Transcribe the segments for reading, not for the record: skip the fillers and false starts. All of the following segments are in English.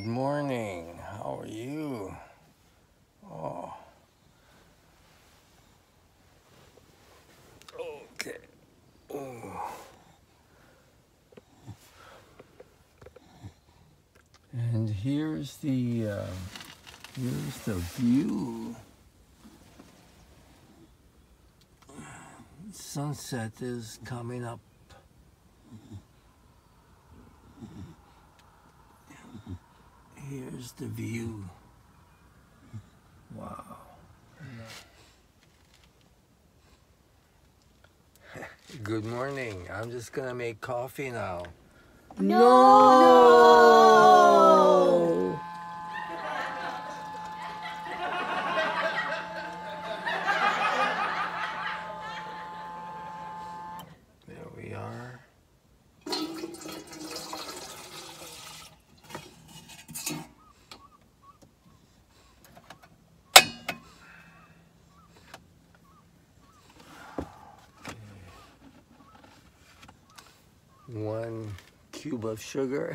Good morning. How are you? Oh. Okay. Oh. And here's the view. Sunset is coming up. Here's the view. Wow. Good morning. I'm just gonna make coffee now. No! There we are. One cube of sugar.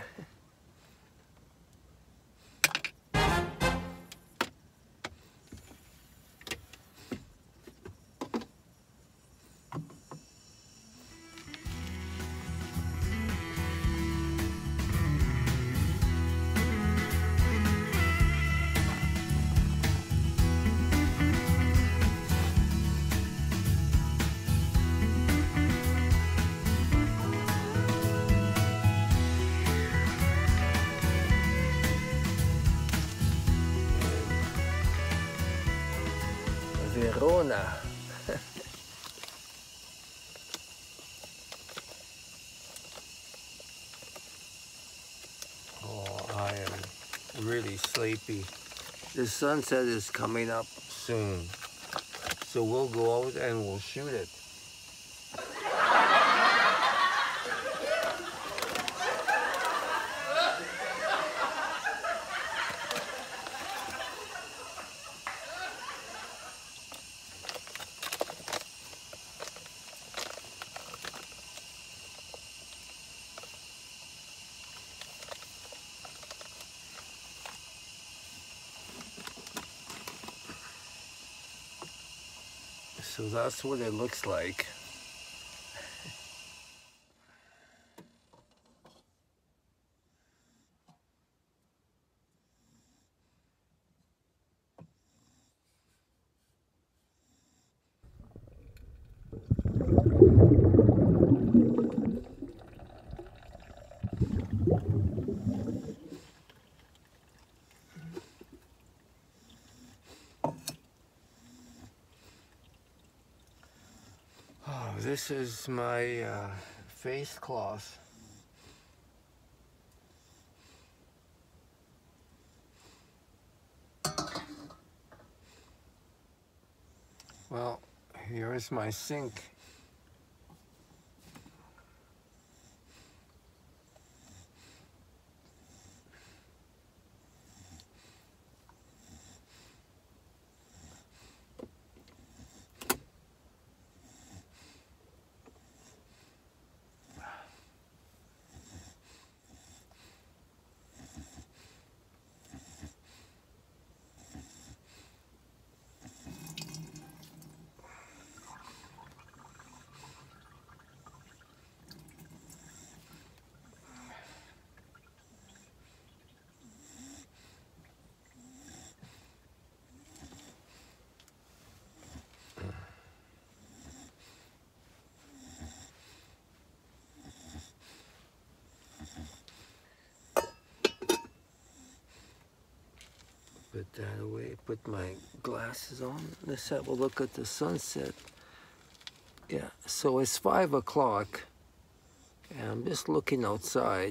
Verona. Oh, I am really sleepy. The sunset is coming up soon, so we'll go out and we'll shoot it. So that's what it looks like. Oh, this is my face cloth. Well, here is my sink. Put that away, put my glasses on. Let's have a look at the sunset. Yeah, so it's 5 o'clock, and I'm just looking outside.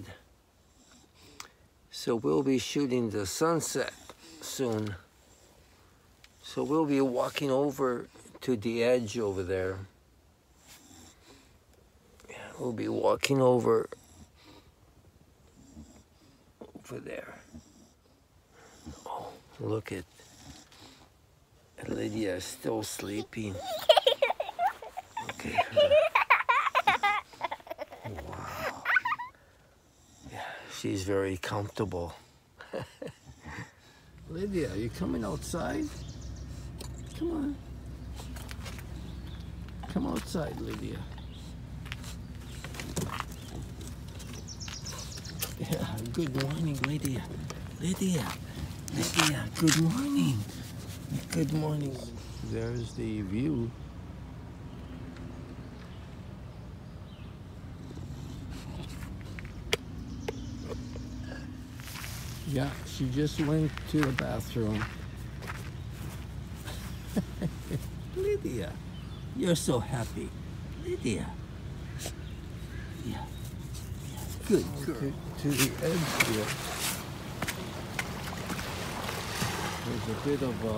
So we'll be shooting the sunset soon. So we'll be walking over to the edge over there. Yeah, we'll be walking over there. Look at Lydia, still sleeping. Okay. Wow. Yeah, she's very comfortable. Lydia, you coming outside? Come on. Come outside, Lydia. Yeah, good morning, Lydia. Lydia, good morning. Good morning. There's the view. Yeah, she just went to the bathroom. Lydia, you're so happy. Lydia. Yeah. Good girl. To the edge here. There's a bit of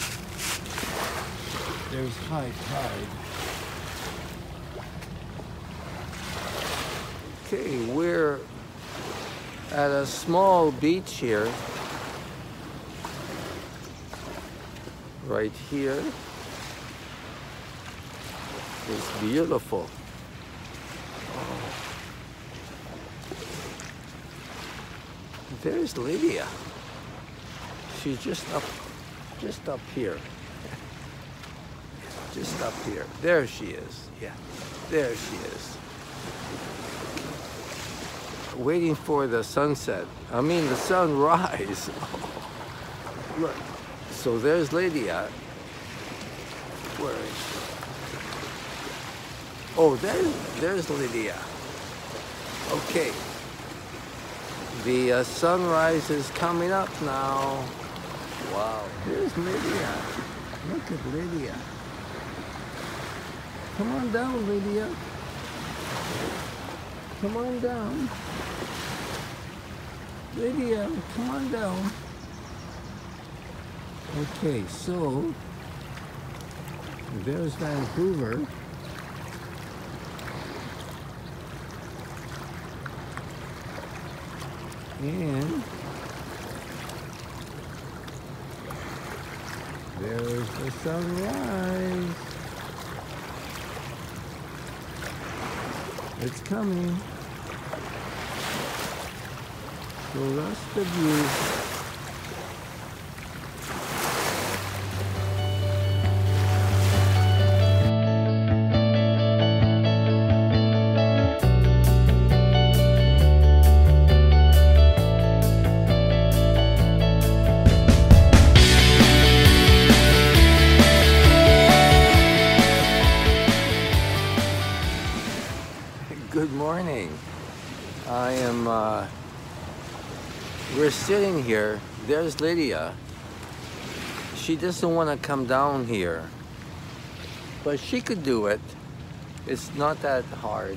there's high tide. Okay, we're at a small beach here. Right here. It's beautiful. Oh. There's Lydia. She's just up here. Just up here. There she is. Yeah, there she is. Waiting for the sunset. I mean the sunrise. Look. So there's Lydia. Where is she? Oh, there's Lydia. Okay. The sunrise is coming up now. Wow. There's Lydia. Look at Lydia. Come on down, Lydia. Come on down. Lydia, come on down. Okay, so there's Vancouver. And there's the sunrise. It's coming. So that's the view. Good morning. We're sitting here. There's Lydia. She doesn't want to come down here, but she could do it. It's not that hard.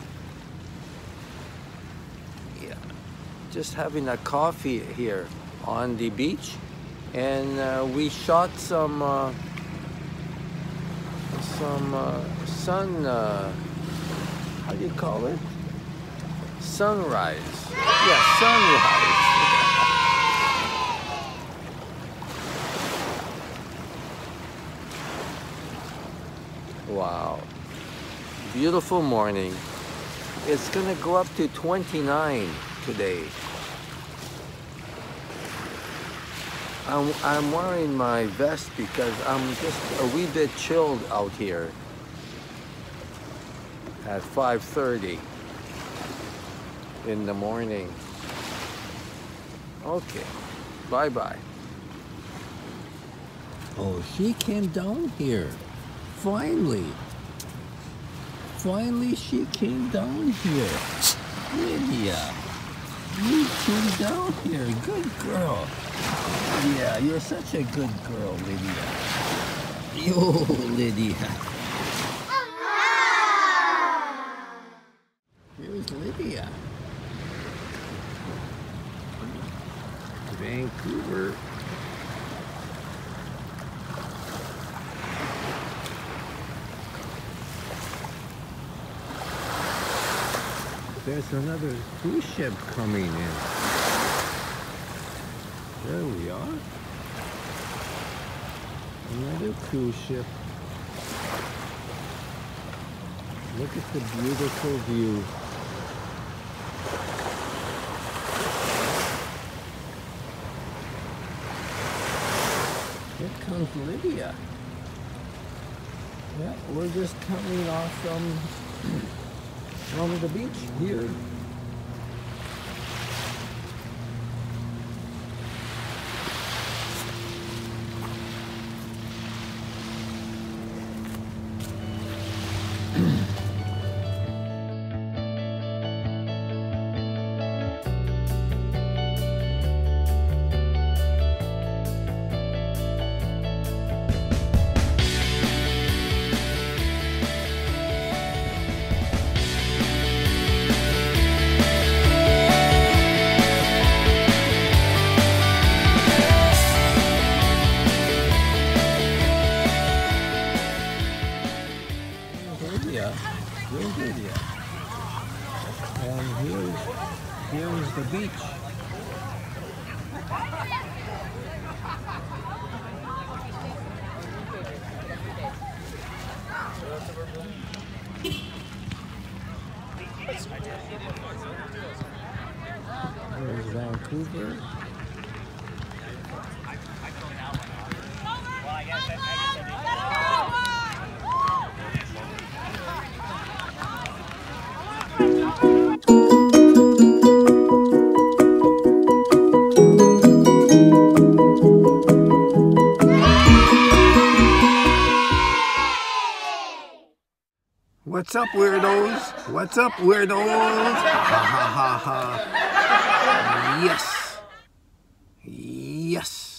Yeah, just having a coffee here on the beach, and we shot some sun. How do you call it? Sunrise. Yeah, sunrise. Wow. Beautiful morning. It's gonna go up to 29 today. I'm wearing my vest because I'm just a wee bit chilled out here at 5:30 in the morning. Okay, bye-bye. Oh, she came down here. Finally. Finally, she came down here. Lydia, you came down here. Good girl. Yeah, you're such a good girl, Lydia. Yo, Lydia. Here's Lydia. Vancouver. There's another cruise ship coming in. There we are. Another cruise ship. Look at the beautiful view. Here comes Lydia. Yeah, we're just coming off from the beach here. Here's Lydia. And here's the beach. Here's Vancouver. What's up, weirdos? What's up, weirdos? Ha ha ha ha. Yes. Yes.